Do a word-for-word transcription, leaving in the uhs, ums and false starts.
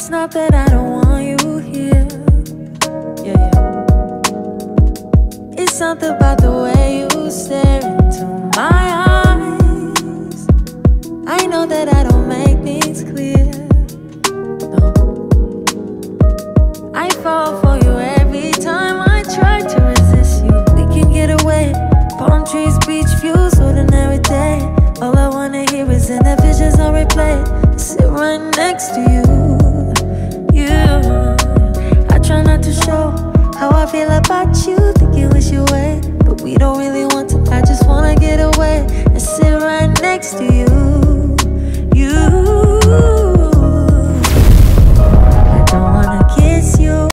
It's not that I don't want you here. Yeah, yeah. It's something about the way you stare into my eyes. I know that I don't make things clear. No, I fall for you every time I try to resist you. We can get away, palm trees, beach views, ordinary day. All I wanna hear is in the visions on replay. Sit right next to you. You, I try not to show how I feel about you. Think you wish you away, but we don't really want to. I just wanna get away and sit right next to you. You